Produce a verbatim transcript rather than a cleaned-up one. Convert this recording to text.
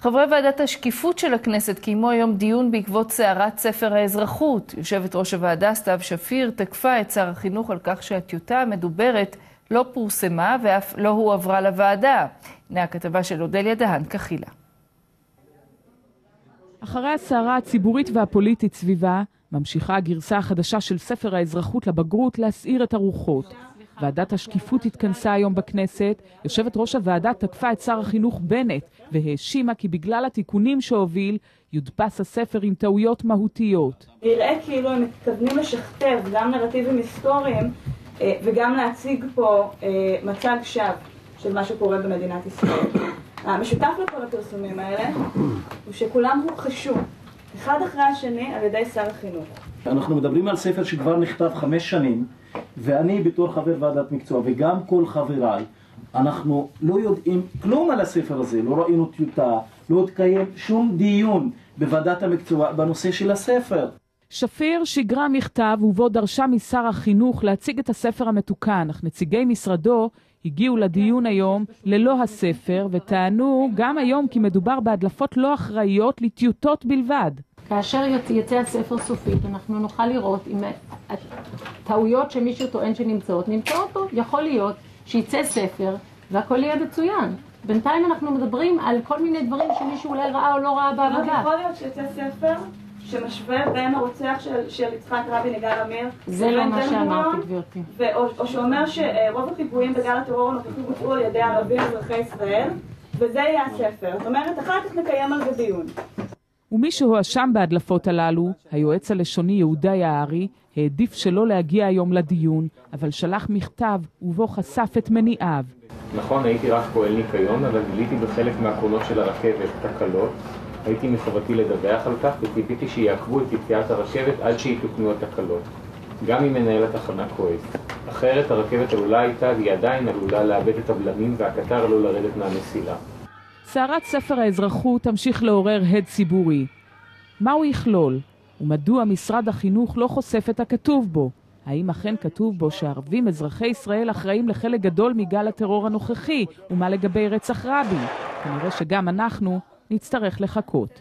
חברי ועדת השקיפות של הכנסת קיימו היום דיון בעקבות סערת ספר האזרחות. יושבת ראש הוועדה סתיו שפיר תקפה את שר החינוך על כך שהטיוטה המדוברת לא פורסמה ואף לא הועברה לוועדה. הנה הכתבה של אודליה דהן כחילה. אחרי הסערה הציבורית והפוליטית סביבה, ממשיכה הגרסה החדשה של ספר האזרחות לבגרות להסעיר את הרוחות. ועדת השקיפות התכנסה היום בכנסת, יושבת ראש הוועדה תקפה את שר החינוך בנט, והאשימה כי בגלל התיקונים שהוביל, יודפס הספר עם טעויות מהותיות. נראה כאילו הם מתכוונים לשכתב גם נרטיבים היסטוריים, וגם להציג פה מצג שווא של מה שקורה במדינת ישראל. המשותף לכל הפרסומים האלה הוא שכולם הוכחשו, אחד אחרי השני על ידי שר החינוך. אנחנו מדברים על ספר שכבר נכתב חמש שנים, ואני בתור חבר ועדת מקצוע וגם כל חבריי, אנחנו לא יודעים כלום על הספר הזה, לא ראינו טיוטה, לא התקיים שום דיון בוועדת המקצוע בנושא של הספר. שפיר שיגרה מכתב ובו דרשה משר החינוך להציג את הספר המתוקן, אך נציגי משרדו הגיעו לדיון היום ללא הספר וטענו גם היום כי מדובר בהדלפות לא אחראיות לטיוטות בלבד. כאשר יצא הספר סופית, אנחנו נוכל לראות אם הטעויות שמישהו טוען שנמצאות, נמצאות פה. יכול להיות שיצא ספר והכל יהיה מצוין. בינתיים אנחנו מדברים על כל מיני דברים שמישהו אולי ראה או לא ראה בעבודה. יכול להיות שיצא ספר שמשווה בין הרוצח של, של יצחק רבין לגל עמיר. זה לא מה שאמרתי, גברתי. או, או שאומר שרוב הפיגועים בגל הטרור הנוכחי בוצעו על ידי ערבים אזרחי ישראל, וזה יהיה הספר. זאת אומרת, אחר כך נקיים על זה דיון. ומי שהואשם בהדלפות הללו, היועץ הלשוני יהודה יערי, העדיף שלא להגיע היום לדיון, אבל שלח מכתב ובו חשף את מניעיו. נכון, הייתי רק פועל ניקיון, אבל גיליתי בחלק מהקרונות של הרכבת תקלות. הייתי מחובתי לדווח על כך וציפיתי שיעכבו את יציאת הרכבת עד שיתוקנו התקלות. גם אם מנהל התחנה כועס. אחרת הרכבת עלולה הייתה והיא עדיין עלולה לאבד את הבלמים והקטר לא לרדת מהמסילה. סערת ספר האזרחות תמשיך לעורר הד ציבורי. מה הוא יכלול? ומדוע משרד החינוך לא חושף את הכתוב בו? האם אכן כתוב בו שערבים אזרחי ישראל אחראים לחלק גדול מגל הטרור הנוכחי? ומה לגבי רצח רבין? כנראה שגם אנחנו נצטרך לחכות.